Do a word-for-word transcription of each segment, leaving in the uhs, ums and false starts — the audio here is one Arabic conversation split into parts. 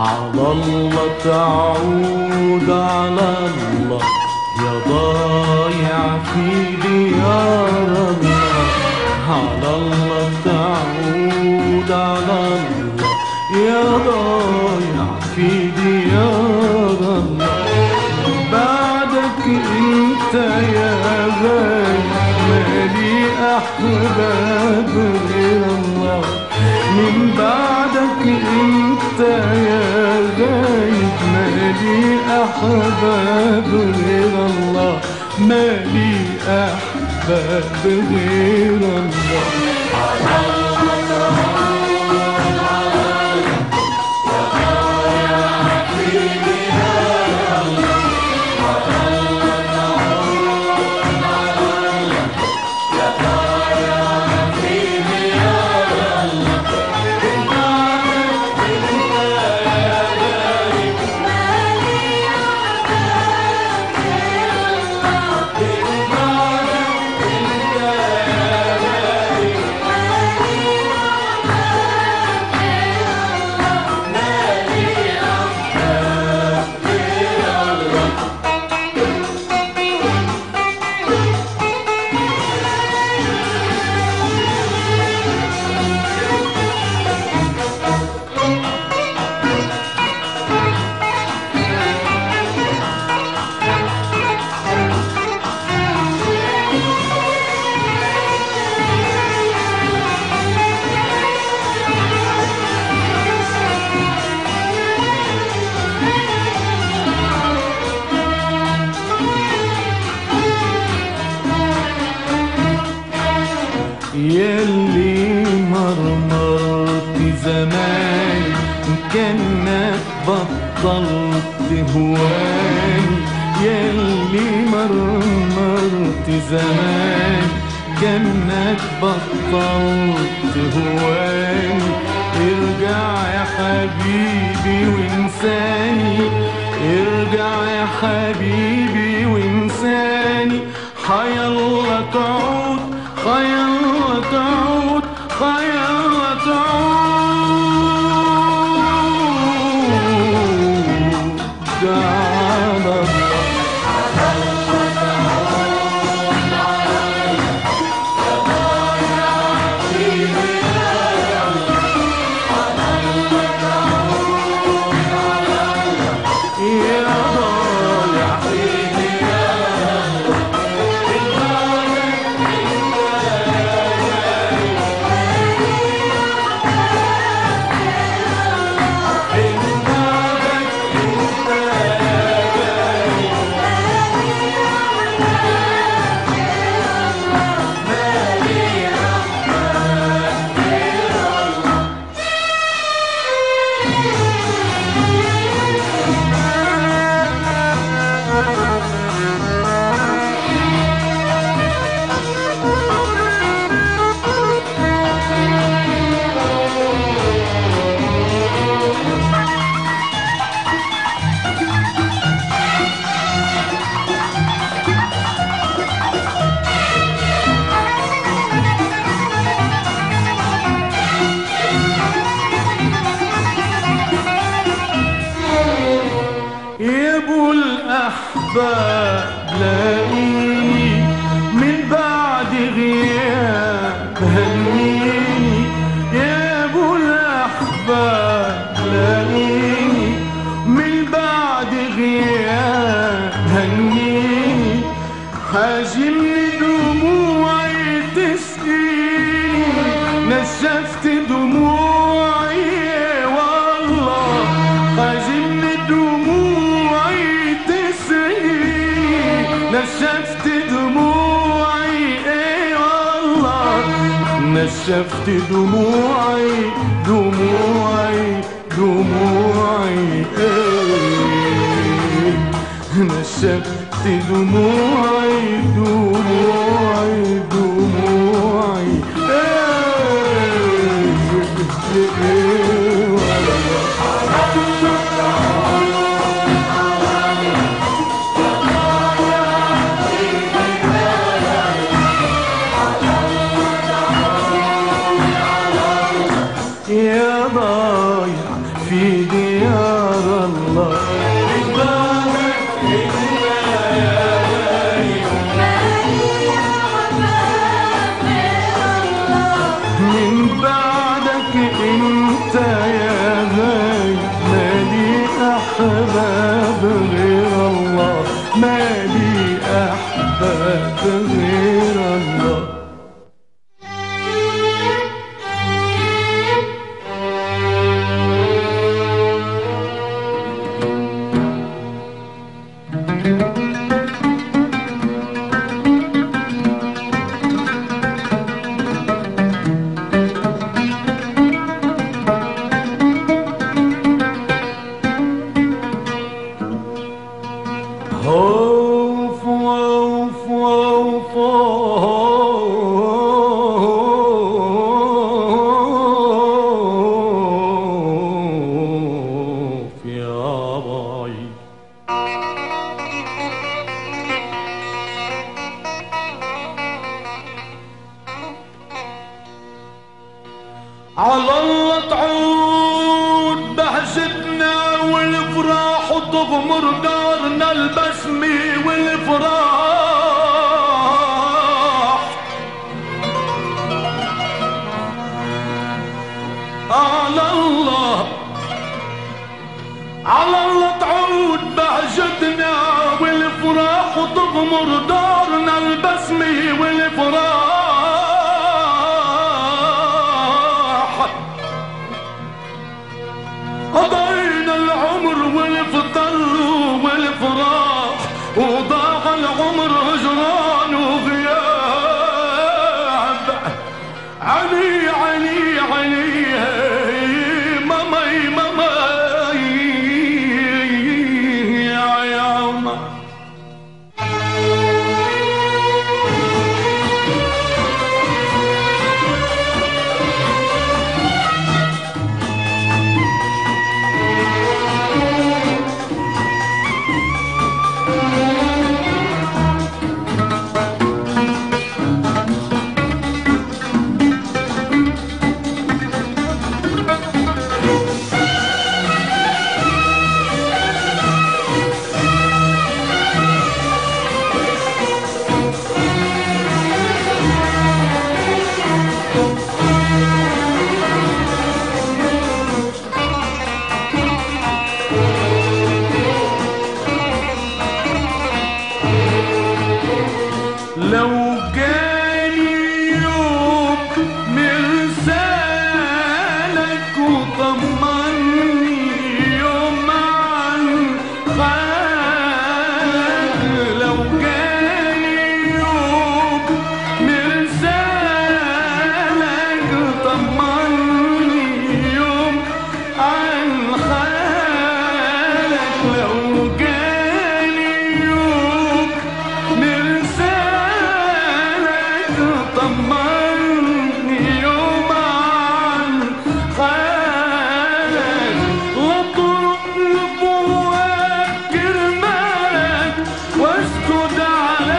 على الله تعود، على الله يا ضايع في ديار الله. على الله تعود، على الله يا ضايع في ديار الله. بعدك انت يا غايب مالي احباب غير الله. من بعدك انت يا غايب مالي احباب غير الله. مالي احباب غير الله. ياللي مرمرت زمان كأنك بطلت هواني. ياللي مرمرت زمان كأنك بطلت هواني. ارجع يا حبيبي وانساني، ارجع يا حبيبي وانساني. حيالله تعود، حيالله تعود، حيالله تعود. على لاقيني من بعد غياب هنيني. يا ابو الاحباب لاقيني من بعد غياب هنيني. حاجمني دموعي تسقيني، نشفت دموعي والله. حاجمني دموعي نشفت دموعي ايه والله. نشفت دموعي دموعي دموعي ايه. نشفت دموعي دموعي دموعي ايه, إيه والله. يا ضايع في ديار انت يا غايب مالي احباب غير الله، مالي احباب غير الله. خوف خوف خوف يا ضعيف على الله تعود بهجتنا والفراح وتغمر دارنا البسمة والفراح. على الله على الله تعود بهجتنا والفراح وتغمر دارنا البسمة والفراح. قضينا العمر والفضل والفراح وضاع العمر هجران وغياب. علي علي علي ماماي ماماي يا ياما. لو جاني يوم مرسالك وطمني يوم عن خالك، لو جاني يوم مرسالك وطمني يوم عن خالك، لو جاني يوم مرسالك طمني يوم عن خالك، واطرق لبواب كرمالك واسجد على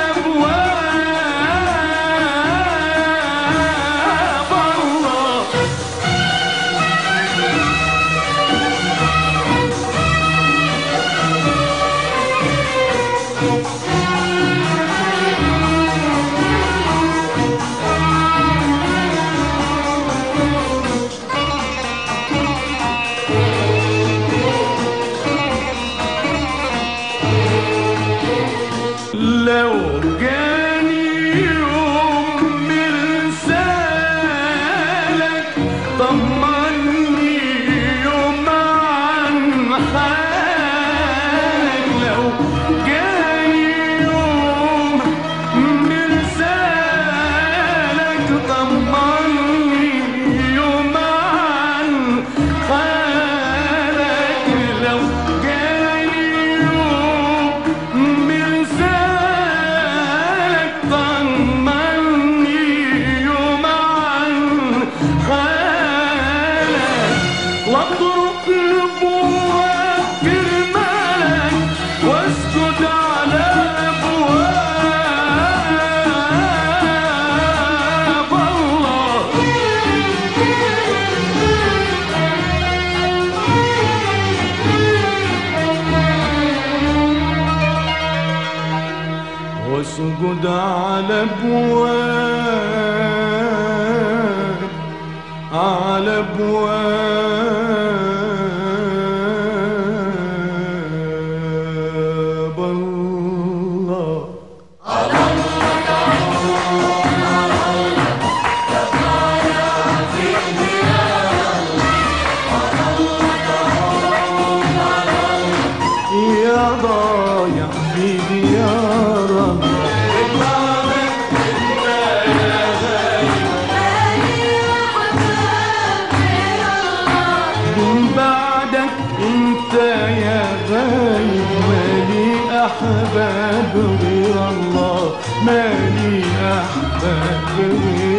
ابواب الله. لو جاني يوم مرسالك طمني يوم عن حالك، لو جاني يوم مرسالك طمني يوم عن حالك، لو جاني يوم مرسالك طمني يوم عن حالك، واطرق لبواب كرمالك واسجد على ابواب الله. واسجد على ابواب على أبواب الله. يا ضايع في ديار الله، من بعدك انت يا غايب، مالي احباب غير الله، مالي احباب غير